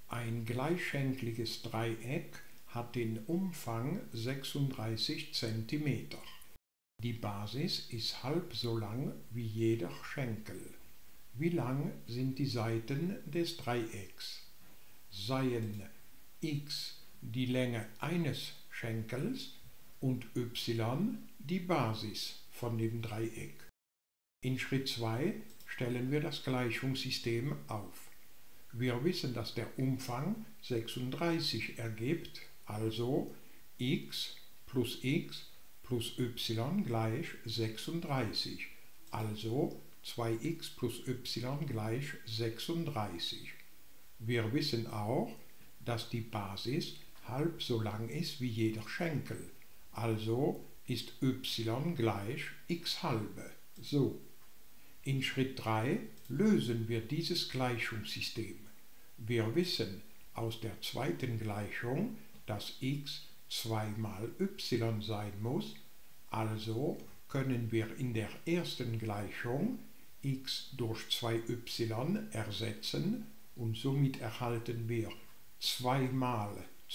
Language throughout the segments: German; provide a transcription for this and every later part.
Ein gleichschenkliges Dreieck hat den Umfang 36 cm. Die Basis ist halb so lang wie jeder Schenkel. Wie lang sind die Seiten des Dreiecks? Seien x die Länge eines Schenkels und y die Basis von dem Dreieck. In Schritt 2 stellen wir das Gleichungssystem auf. Wir wissen, dass der Umfang 36 ergibt, also x plus y gleich 36, also 2x plus y gleich 36. Wir wissen auch, dass die Basis halb so lang ist wie jeder Schenkel, also ist y gleich x halbe. So. In Schritt 3 lösen wir dieses Gleichungssystem. Wir wissen aus der zweiten Gleichung, dass x 2 mal y sein muss, also können wir in der ersten Gleichung x durch 2y ersetzen und somit erhalten wir 2 mal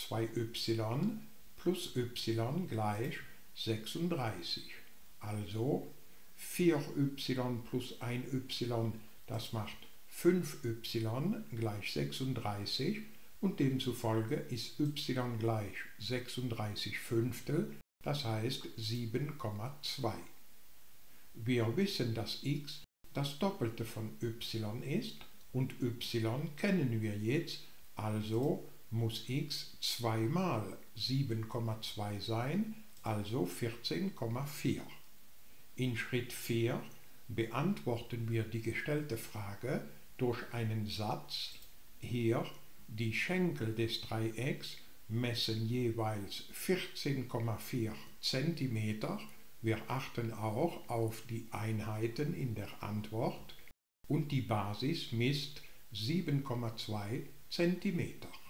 2y plus y gleich 36. Also 4y plus 1y, das macht 5y gleich 36 und demzufolge ist y gleich 36 Fünftel, das heißt 7,2. Wir wissen, dass x das Doppelte von y ist und y kennen wir jetzt, also muss x 2 mal 7,2 sein, also 14,4. In Schritt 4 beantworten wir die gestellte Frage durch einen Satz. Hier die Schenkel des Dreiecks messen jeweils 14,4 cm. Wir achten auch auf die Einheiten in der Antwort und die Basis misst 7,2 cm.